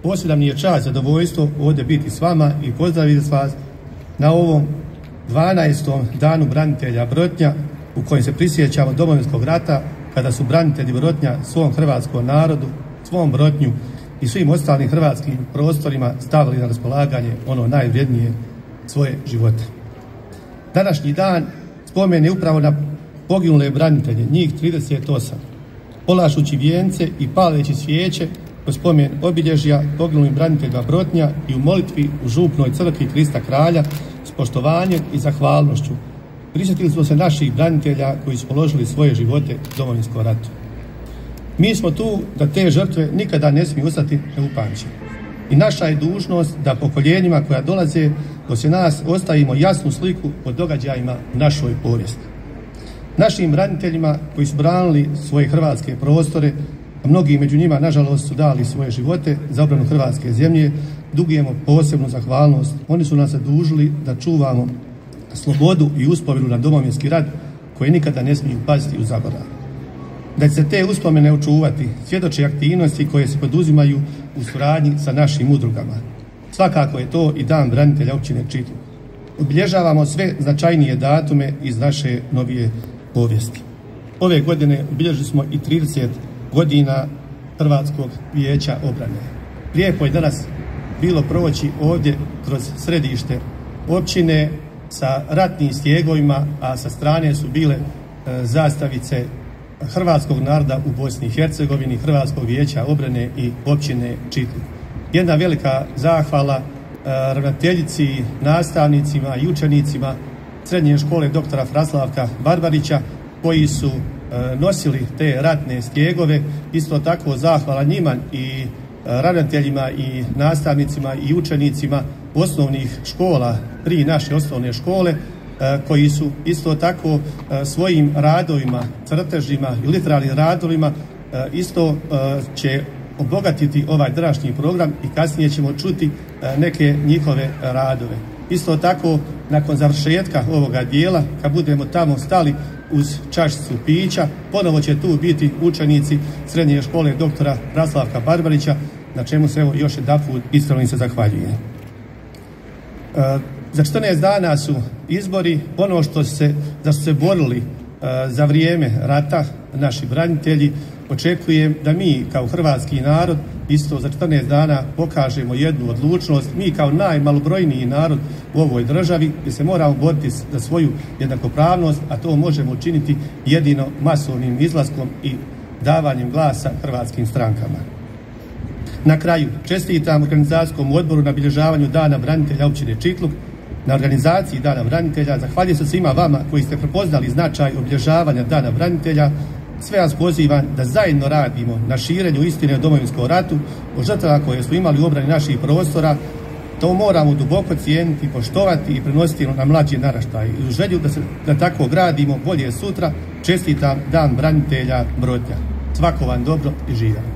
posebna mi je čast, zadovoljstvo ovdje biti s vama i pozdraviti vas na ovom 12. danu branitelja Brotnja u kojem se prisjećamo Domovinskog rata kada su branitelji Brotnja svom hrvatskom narodu, svom Brotnju i svim ostalim hrvatskim prostorima stavili na raspolaganje ono najvrijednije, svoje živote. Današnji dan spomen je upravo na poginule branitelje, njih 38, polažući vijence i paleći svijeće u spomen obilježja poginulim braniteljima Brotnja i u molitvi u župnoj crkvi Krista Kralja s poštovanjem i zahvalnošću prisjetili smo se naših branitelja koji su položili svoje živote u Domovinskom ratu. Mi smo tu da te žrtve nikada ne smiju ostati neupamćene. I naša je dužnost da pokoljenjima koja dolaze poslije nas ostavimo jasnu sliku o događajima u našoj povijesti. Našim braniteljima koji su branili svoje hrvatske prostore, a mnogi među njima nažalost su dali svoje živote za obranu hrvatske zemlje, dugujemo posebnu zahvalnost. Oni su nas zadužili da čuvamo slobodu i uspomenu na Domovinski rat koje nikada ne smiju pasti u zaborav. Da će se te uspomene očuvati svjedoče aktivnosti koje se poduzimaju u suradnji sa našim udrugama. Svakako je to i Dan branitelja općine Čitluk. Obilježavamo sve značajnije datume iz naše novije povijesti. Ove godine obilježili smo i 30 godina Hrvatskog vijeća obrane. Lijepo je danas bilo proći ovdje kroz središte općine sa ratnim stjegovima, a sa strane su bile zastavice hrvatskog naroda u Bosni i Hercegovini, Hrvatskog vijeća obrane i općine Čitluk. Jedna velika zahvala ravnateljici, nastavnicima i učenicima srednje škole doktora Fraslavka Barbarića koji su nosili te ratne stjegove. Isto tako zahvala njima i ravnateljima i nastavnicima i učenicima osnovnih škola, 3 naše osnovne škole, koji su isto tako svojim radovima, crtežima i literarnim radovima isto će obogatiti ovaj današnji program i kasnije ćemo čuti neke njihove radove. Isto tako, nakon završetka ovoga dijela, kad budemo tamo stali uz čašicu pića, ponovo će tu biti učenici srednje škole doktora Fraslavka Barbarića, na čemu se evo još jedanput iskreno se zahvaljujem. Za 14 dana su izbori. Ono što su se borili za vrijeme rata naši branitelji, očekujem da mi kao hrvatski narod isto za 14 dana pokažemo jednu odlučnost. Mi kao najmalobrojniji narod u ovoj državi gdje se moramo boriti za svoju jednakopravnost, a to možemo učiniti jedino masovnim izlaskom i davanjem glasa hrvatskim strankama. Na kraju, čestitam organizacijskom odboru na obilježavanju Dana branitelja općine Čitluk, na organizaciji Dana branitelja. Zahvaljujem se svima vama koji ste prepoznali značaj obilježavanja Dana branitelja. Sve vas pozivam da zajedno radimo na širenju istine o Domovinskom ratu, o žrtvama koje smo imali u obrani naših prostora. To moramo duboko cijeniti, poštovati i prenositi na mlađe naraštaje. I u želju da tako gradimo bolje sutra, čestitam Dan branitelja Brotnja. Svako vam dobro i živjeli.